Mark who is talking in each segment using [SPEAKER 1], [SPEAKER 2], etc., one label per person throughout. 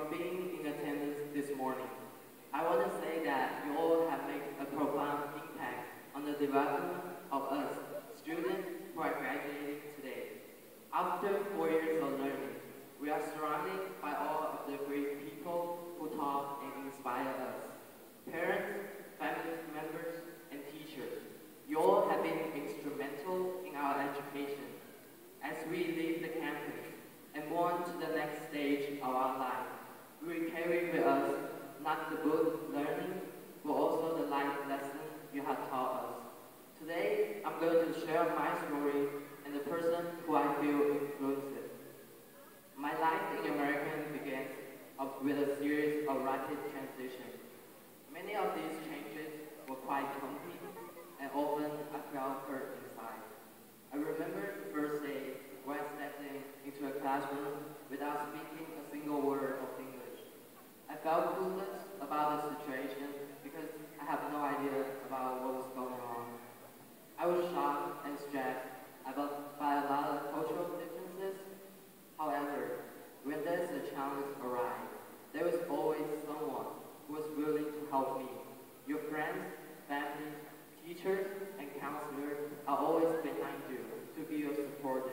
[SPEAKER 1] being in attendance this morning. I want to say that you all have made a profound impact on the development of us, students who are graduating today. After 4 years of learning, we are surrounded by all of the great people who taught and inspired us. Parents, family members, and teachers, you all have been instrumental in our education. As we leave the campus and move on to the next stage of our life, we will carry with us not the book learning, but also the life lessons you have taught us. Today, I'm going to share my story and the person who I feel influenced. My life in America began with a series of rapid transitions. Many of these changes were quite bumpy, and often I felt hurt inside. I remember the first day when I stepped into a classroom without speaking a single word of English. I felt clueless about the situation because I had no idea about what was going on. I was shocked and stressed by a lot of cultural differences. However, when there's a challenge arise, there is always someone who is willing to help me. Your friends, family, teachers, and counselors are always behind you to be your supporter.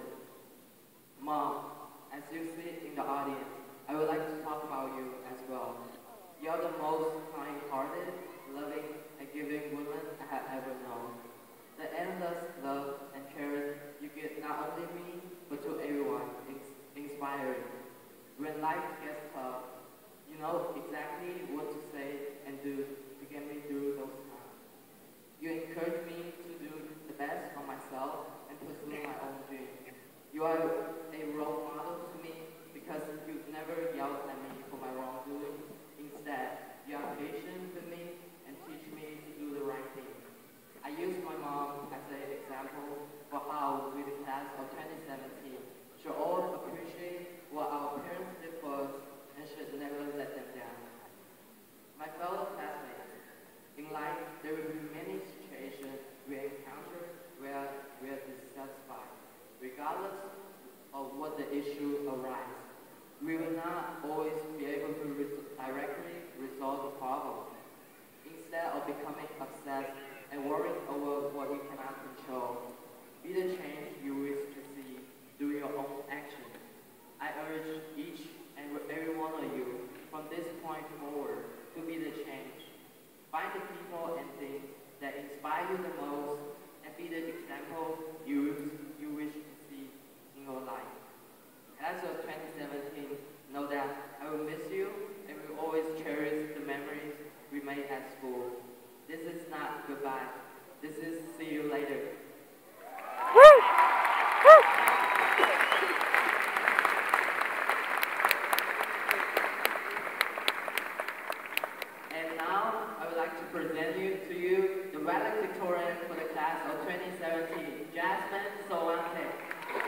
[SPEAKER 1] Mom, as you sit in the audience, I would like to talk about you as well. You are the most kind-hearted, loving, and giving woman I have ever known. The endless love and care you give not only me, but to everyone is inspiring. When life gets tough, you know exactly what to say and do to get me through those times. You encourage me to do the best for myself and pursue my own dreams. You are a role model to me because you never yelled at me for my wrongdoing. Instead, you are patient with me and teach me to do the right thing. I use my mom as an example for how we, the class of 2017, should all appreciate what our parents did for us and should never let them down. My fellow classmates, in life there will be many situations we encounter where we are dissatisfied. Regardless of what the issue arises, we will not always be able to directly resolve the problem. Instead of becoming obsessed and worrying over what you cannot control, be the change you wish to see through your own actions. I urge each and every one of you from this point forward to be the change. Find the people and things that inspire you the most and be the example you wish to see in your life. As of 2017, know that I will miss you and will always cherish the memories we made at school. This is not goodbye. This is see you later. Woo! Woo! And now I would like to present to you the Valedictorian for the class of 2017, Jasmine Cervantes.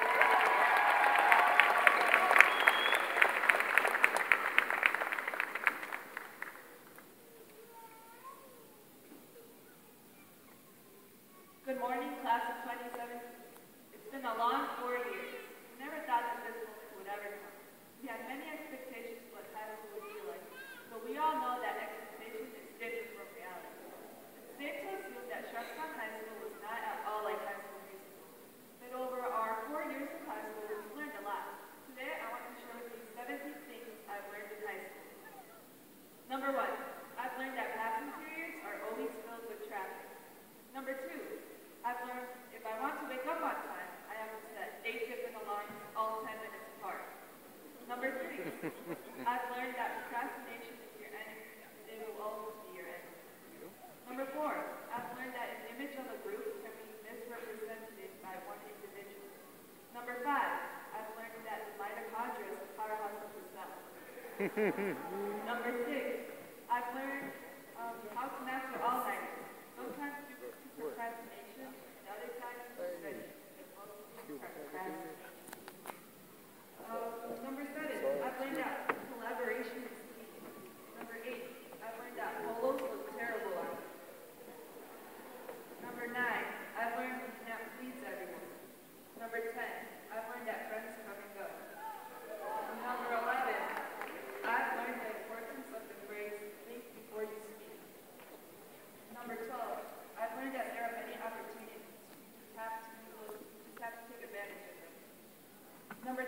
[SPEAKER 2] Good morning, class of 2017. It's been a long 4 years. We never thought that this moment would ever come. We had many expectations of what high school would be like, but we all know that expectation is different from reality. It's safe to assume that Sharpstown High School was not at all like High School Musical. But over our 4 years of high school, we've learned a lot. Today, I want to share with you 17 things I've learned in high school. Number 1, I've learned that passing periods are always filled with traffic. Number 2, I've learned if I want to wake up on time, I have to set 8 different alarms, all 10 minutes apart. Number 3, I've learned that procrastination is your enemy. It will always be your enemy. Number 4, I've learned that an image of a group can be misrepresented by one individual. Number 5, I've learned that the mitochondria is the powerhouse of the cell. Number 6, I've learned how to master all-nighters. Sometimes people do procrastination, and other times it's study. And most people are procrastinating. Number 7, I've learned that collaboration is key. Number 8, I've learned that polos look terrible on me. Number 9, I've learned you can't please everyone. Number 10, I've learned that friends come and go. Number 11, I've learned that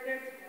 [SPEAKER 2] there to